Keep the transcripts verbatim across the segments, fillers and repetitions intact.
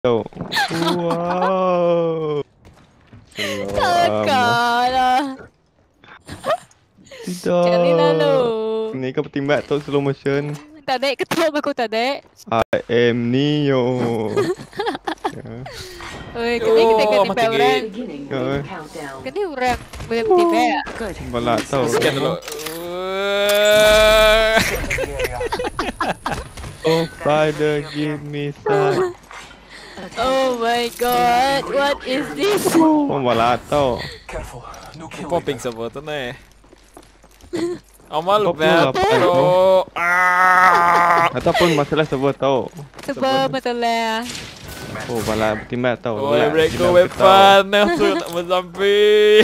Tuh. Wow. Takkan lah. Tidak. Cari lalu. Ini kau tembak tu slow motion. Tak dek ketuk aku tak dek. I am Neo. Ya. Oi, kena kita kena Oh, tembak mati orang. Ya. Kena orang boleh tembak. Balak tau. Scan dulu. Oh, father, give me some. Oh my god, what is this? Oh, balak tau. Popping siapa tu ni? Amal Pop dulu lah, betul. Pop. Ah. Ataupun masalah sebab tau. Sebab masalah. Oh, balak tembak tau. Oh, break go weapon. Nafsu tak bersampai.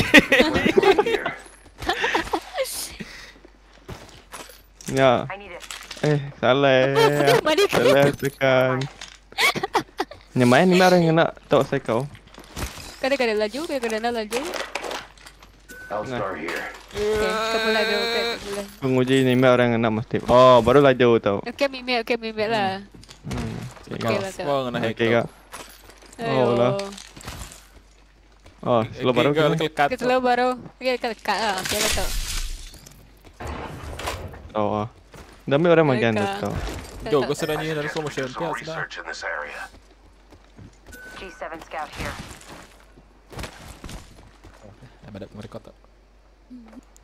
Ya. Eh, salah. Mari Salah tekan. Yang main ni orang yang nak tahu saya kau. kadang-kadang laju, kadang-kadang nak laju. L-Star here. Okay, kebelah dulu, okay, kebelah. Penguji ni orang yang nak mesti. Oh, baru laju tau. Okay, mimik, okay, mimik lah. Hmm. Okay Okay, lah, Semua kena hack. okay kak. Ayo. lah. Oh, slow baru kau ke? lekat. Kita slow baru. Okay, dekat dekat lah. Okay lah tau. Oh, ah. Dami orang makan Mereka. tau. Go, kau sudah nyanyi dari slow motion. Some Tiap sudah. research in this area. G seven scout here. Dah badak merekod tak?